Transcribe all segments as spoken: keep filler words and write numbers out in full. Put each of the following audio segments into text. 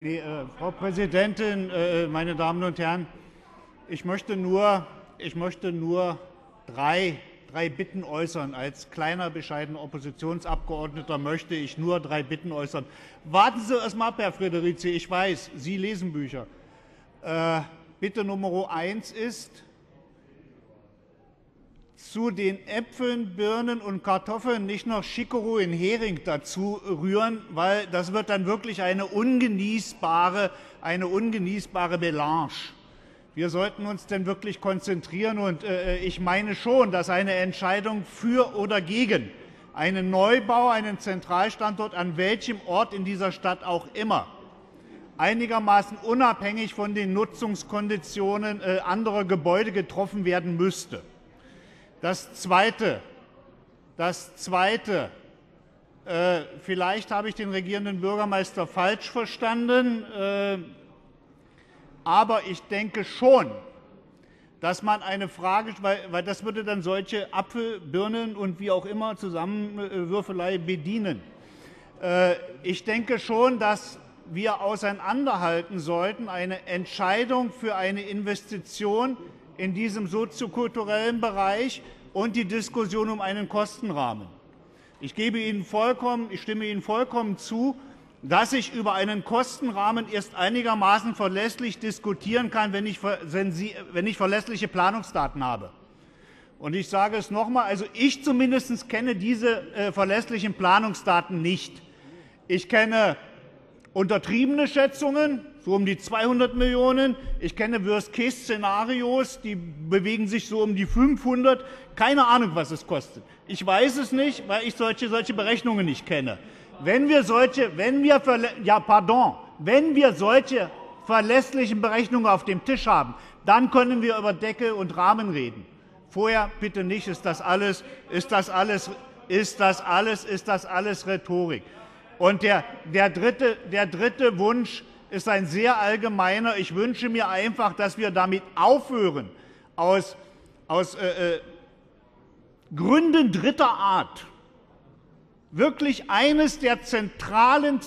Die, äh, Frau Präsidentin, äh, meine Damen und Herren, ich möchte nur, ich möchte nur drei, drei Bitten äußern. Als kleiner, bescheidener Oppositionsabgeordneter möchte ich nur drei Bitten äußern. Warten Sie erst mal ab, Herr Friederici, ich weiß, Sie lesen Bücher. Äh, Bitte Nummer eins ist, zu den Äpfeln, Birnen und Kartoffeln nicht noch Chicorée in Hering dazu rühren, weil das wird dann wirklich eine ungenießbare, eine ungenießbare Melange. Wir sollten uns denn wirklich konzentrieren, und äh, ich meine schon, dass eine Entscheidung für oder gegen einen Neubau, einen Zentralstandort an welchem Ort in dieser Stadt auch immer, einigermaßen unabhängig von den Nutzungskonditionen äh, anderer Gebäude getroffen werden müsste. Das Zweite, das Zweite äh, vielleicht habe ich den regierenden Bürgermeister falsch verstanden, äh, aber ich denke schon, dass man eine Frage, weil, weil das würde dann solche Apfel, Birnen und wie auch immer Zusammenwürfelei bedienen. Äh, ich denke schon, dass wir auseinanderhalten sollten, eine Entscheidung für eine Investition in diesem soziokulturellen Bereich und die Diskussion um einen Kostenrahmen. Ich gebe Ihnen vollkommen, ich stimme Ihnen vollkommen zu, dass ich über einen Kostenrahmen erst einigermaßen verlässlich diskutieren kann, wenn ich, wenn Sie, wenn ich verlässliche Planungsdaten habe. Und ich sage es noch einmal, also ich zumindest kenne diese äh, verlässlichen Planungsdaten nicht. Ich kenne untertriebene Schätzungen, so um die zweihundert Millionen. Ich kenne Worst-Case-Szenarios, die bewegen sich so um die fünfhundert. Keine Ahnung, was es kostet. Ich weiß es nicht, weil ich solche, solche Berechnungen nicht kenne. Wenn wir solche, wenn wir, ja, pardon, wenn wir solche verlässlichen Berechnungen auf dem Tisch haben, dann können wir über Deckel und Rahmen reden. Vorher bitte nicht. Ist das alles, ist das alles, ist das alles, ist das alles Rhetorik? Und der, der, dritte, der dritte Wunsch ist ein sehr allgemeiner. Ich wünsche mir einfach, dass wir damit aufhören, aus, aus äh, äh, Gründen dritter Art wirklich eines der zentralen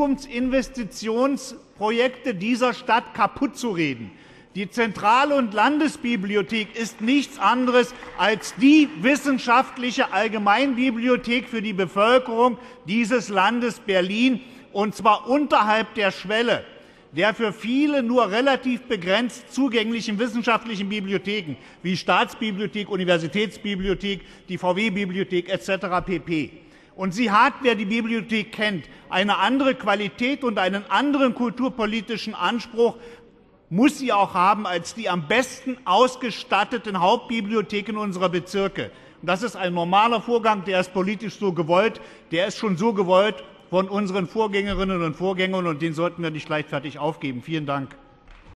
Zukunftsinvestitionsprojekte dieser Stadt kaputt zu reden. Die Zentral- und Landesbibliothek ist nichts anderes als die wissenschaftliche Allgemeinbibliothek für die Bevölkerung dieses Landes Berlin, und zwar unterhalb der Schwelle der für viele nur relativ begrenzt zugänglichen wissenschaftlichen Bibliotheken wie Staatsbibliothek, Universitätsbibliothek, die V W-Bibliothek et cetera pp. Und sie hat, wer die Bibliothek kennt, eine andere Qualität und einen anderen kulturpolitischen Anspruch, muss sie auch haben, als die am besten ausgestatteten Hauptbibliotheken unserer Bezirke. Und das ist ein normaler Vorgang, der ist politisch so gewollt, der ist schon so gewollt von unseren Vorgängerinnen und Vorgängern, und den sollten wir nicht leichtfertig aufgeben. Vielen Dank.